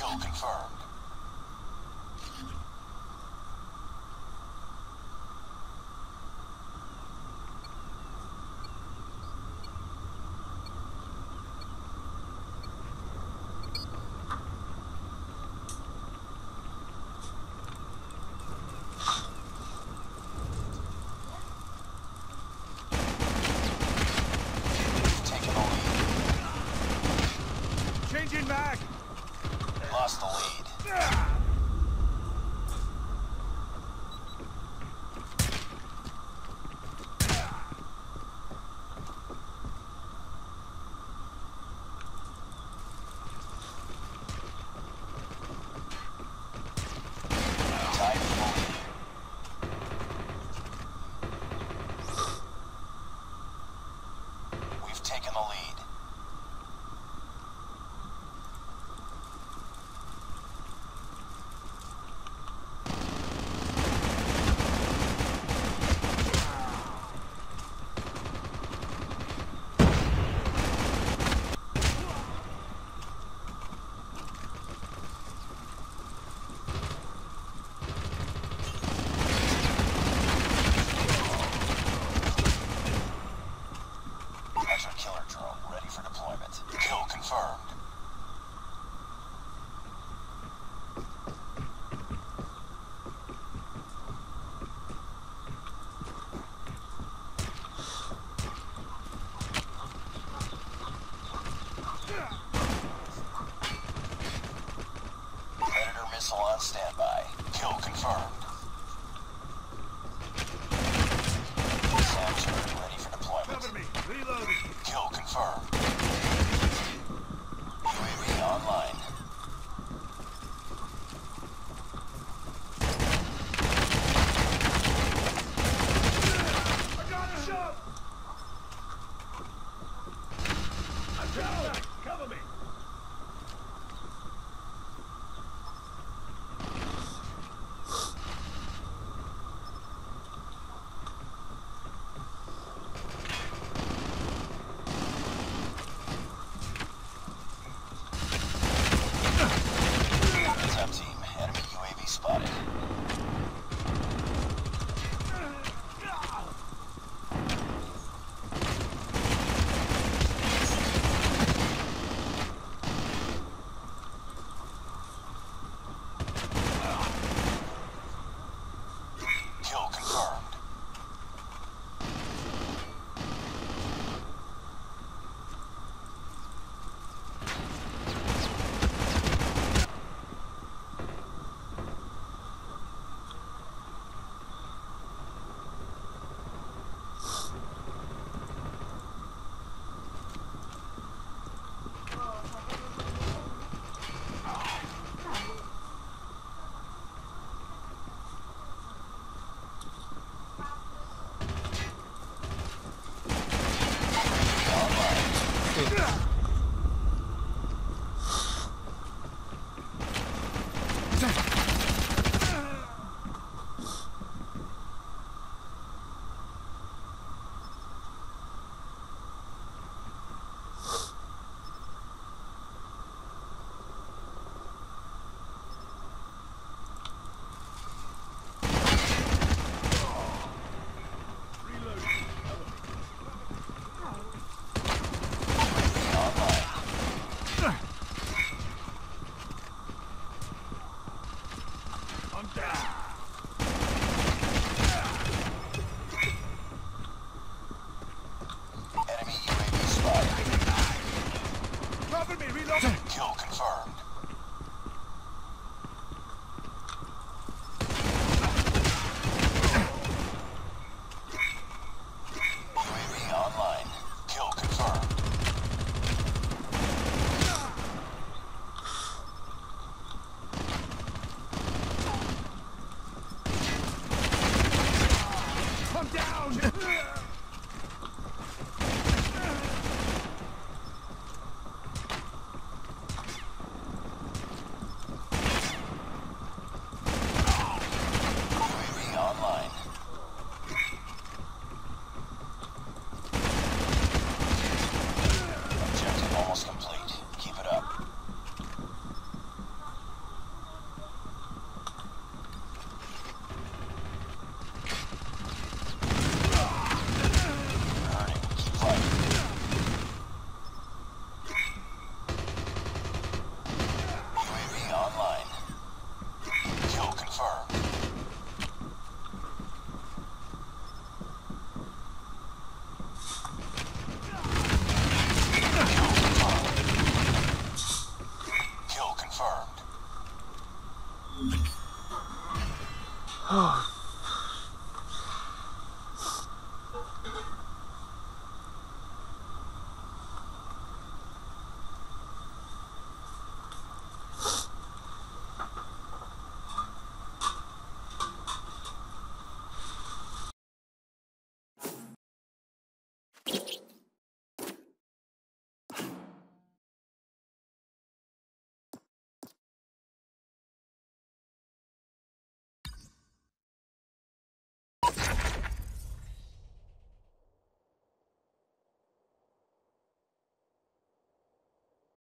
Kill confirmed. Changing mag! Lost the lead. Tied for the lead. We've taken the lead. Killer drone ready for deployment. Kill confirmed. Predator missile on standby. Kill confirmed. SAM turret ready for deployment. Cover me! Reloading! Kill confirmed. UAV online. I got a shot! I'm down! Cover me! Top team, enemy UAV spotted. Kill confirmed. I'm down! Enemy UAV spotted. Cover me! Reloading! Kill confirmed. UAV online. Kill confirmed. I'm down! UAV online. Objective almost complete. Keep it up.